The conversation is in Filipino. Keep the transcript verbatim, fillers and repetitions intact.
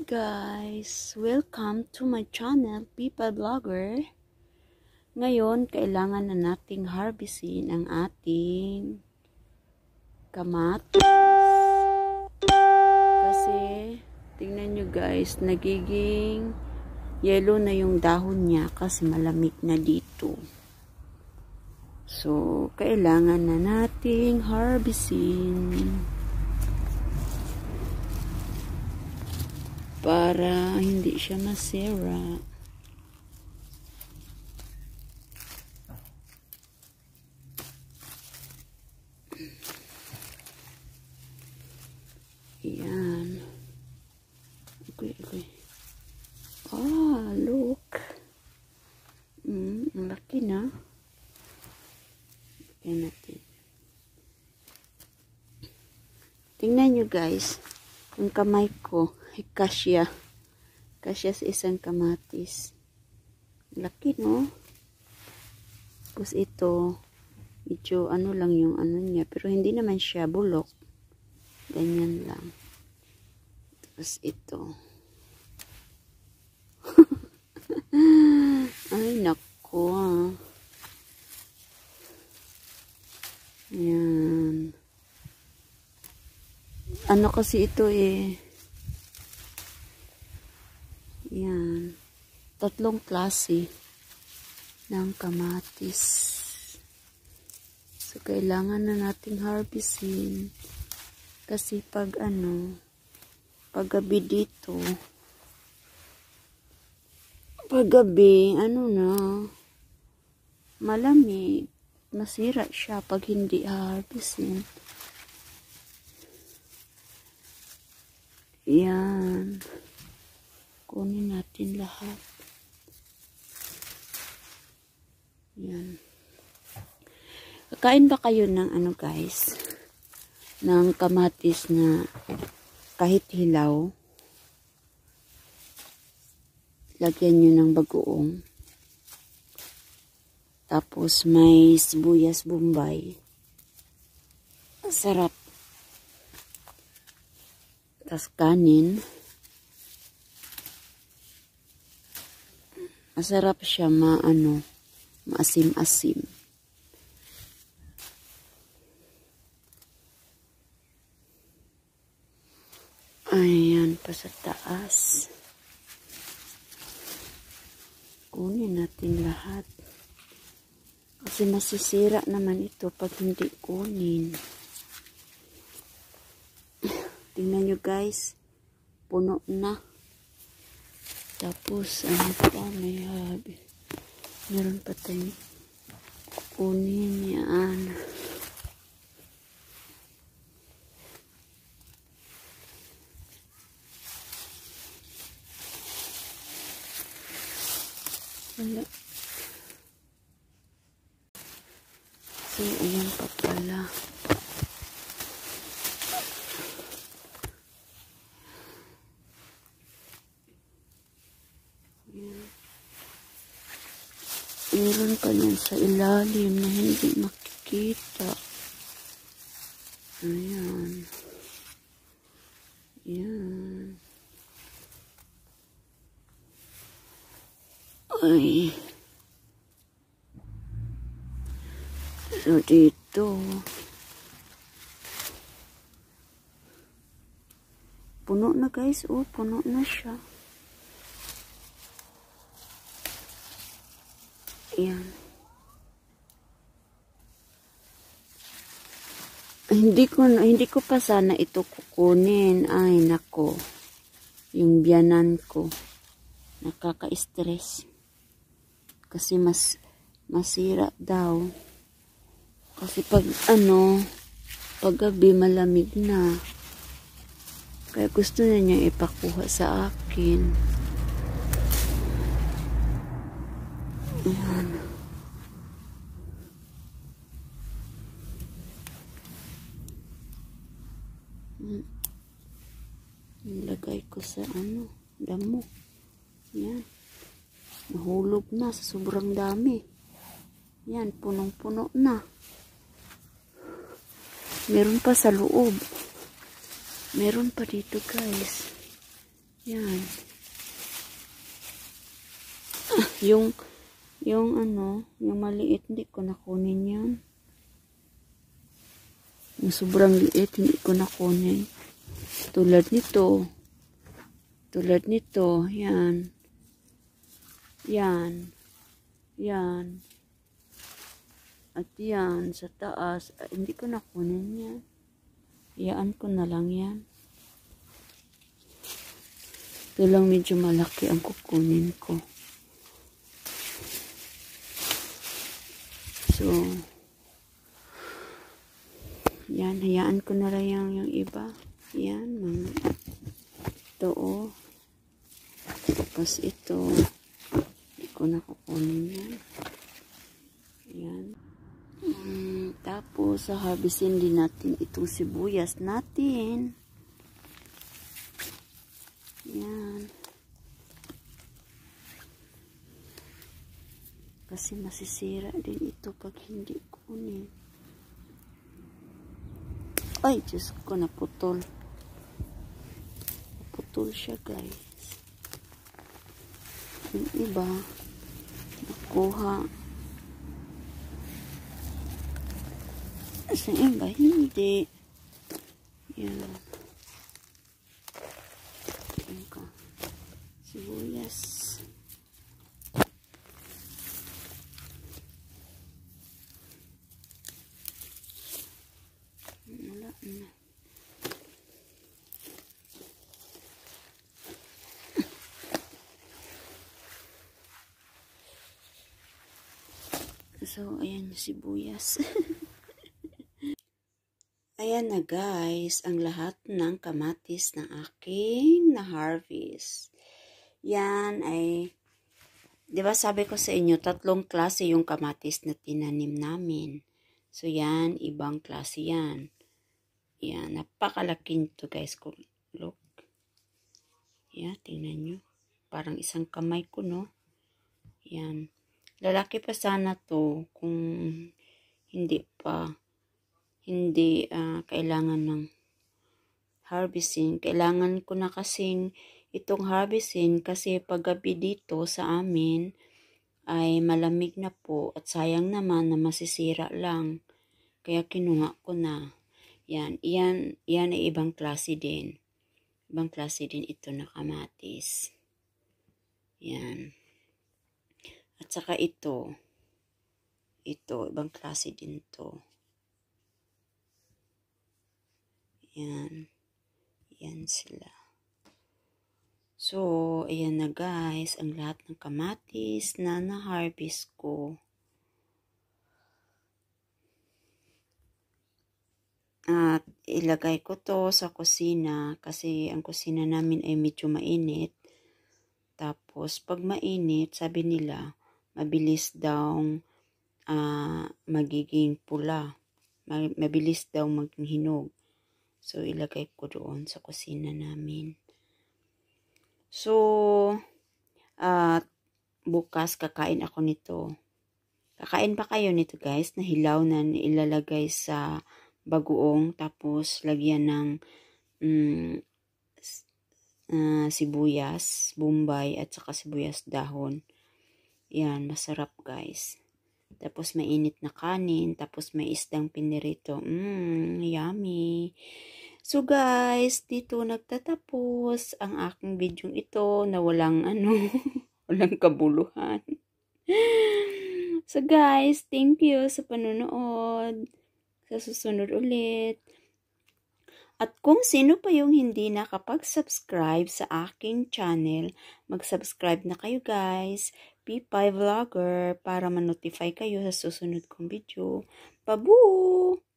guys! Welcome to my channel, Pipa Vlogger. Ngayon, kailangan na nating harvestin ang ating kamatis. Kasi, tingnan nyo guys, nagiging yellow na yung dahon niya kasi malamig na dito. So, kailangan na nating harvestin para hindi siya masira. Ayan. Okay, okay. Ah, look. Mm, ang laki na. Okay natin. Tingnan nyo guys. Ang kamay ko. Kasya. Kasya sa isang kamatis. Laki, no? Tapos ito, medyo ano lang yung ano niya. Pero hindi naman siya bulok. Ganyan lang. Tapos ito. Ay, nako. Ah. Ayan. Ano kasi ito eh. Yan. Tatlong klase ng kamatis. So, kailangan na nating harvestin. Kasi pag ano, pag gabi dito, pag gabi, ano na, malamig. Masira siya pag hindi harvestin. Yan. Kunin natin lahat. Yan. Kakain ba kayo ng ano guys? Ng kamatis na kahit hilaw. Lagyan nyo ng bagoong. Tapos may sibuyas bombay. Sarap. Tapos kanin. Masarap siya maano, maasim-asim. Ayan pa sa taas. Kunin natin lahat. Kasi masisira naman ito pag hindi kunin. Tingnan nyo guys, puno na. Tapos, ano pa, may habi. Meron pa tayong kunin yan. Wala. So, ayan pa pala. Meron pa yan sa ilalim na hindi makikita. Ayan. Ayan. Ay. So, dito. Puno na guys. Oh, puno na siya. Ayan. Hindi ko hindi ko pa sana ito kukunin. Ay nako. Yung biyanan ko nakaka-stress. Kasi mas masira daw. Kasi pag ano, pag gabi malamig na. Kaya gusto na niya ipakuha sa akin. Ayan. Nilagay ko sa ano, damo. Ayan. Nahulog na sa sobrang dami. Ayan, punong-puno na. Meron pa sa loob. Meron pa dito guys. Yan. Ah, yung, yung ano, yung maliit, hindi ko nakunin yan. Yung sobrang liit, hindi ko nakunin. Tulad nito. Tulad nito. Yan. Yan. Yan. At yan, sa taas. Ay, hindi ko nakunin yan. Iyaan ko na lang yan. Ito lang medyo malaki ang kukunin ko. So, yan, hayaan ko na lang yung, yung iba. Yan, mga ito, oh. Tapos ito, hindi ko na kukunin yan. Yan. Um, tapos, harvestin din natin itong sibuyas natin. Yan. Kasi masisira din ito pag hindi kunin. Ay, Diyos ko, naputol. Naputol siya, guys. Yung iba, nakuha. Sa iba, hindi. Yan. Yan ka. Sibuyas. Wala na. So, ayan yung sibuyas. Ayan na guys, ang lahat ng kamatis ng aking na-harvest. Yan ay, di ba sabi ko sa inyo, tatlong klase yung kamatis na tinanim namin. So yan, ibang klase yan. Yan, napakalaki nito guys. Look. Yan, tingnan nyo. Parang isang kamay ko, no? Yan. Lalaki pa sana to kung hindi pa, hindi uh, kailangan ng harvesting. Kailangan ko na kasing itong harvesting kasi paggabi dito sa amin ay malamig na po at sayang naman na masisira lang. Kaya kinuha ko na. Yan, yan, yan ay ibang klase din. Ibang klase din ito na kamatis. Yan. At saka ito. Ito, ibang klase din to. Yan. Yan sila. So, ayan na guys, ang lahat ng kamatis na na-harvest ko. At ilagay ko to sa kusina kasi ang kusina namin ay medyo mainit. Tapos, pag mainit, sabi nila, mabilis daw uh, magiging pula. Mabilis daw maging hinog. So, ilagay ko doon sa kusina namin. So, uh, bukas kakain ako nito. Kakain pa kayo nito guys, na hilaw na ilalagay sa bagoong. Tapos, lagyan ng um, uh, sibuyas, bombay, at saka sibuyas dahon. Yan, masarap guys. Tapos mainit na kanin, tapos may isdang pinirito. Mmm, yummy. So guys, dito nagtatapos ang aking video ito na walang ano, walang kabuluhan. So guys, thank you sa panonood. Sa susunod ulit. At kung sino pa yung hindi nakapag-subscribe sa aking channel, mag-subscribe na kayo guys. P five Vlogger para ma-notify kayo sa susunod kong video. Pabu!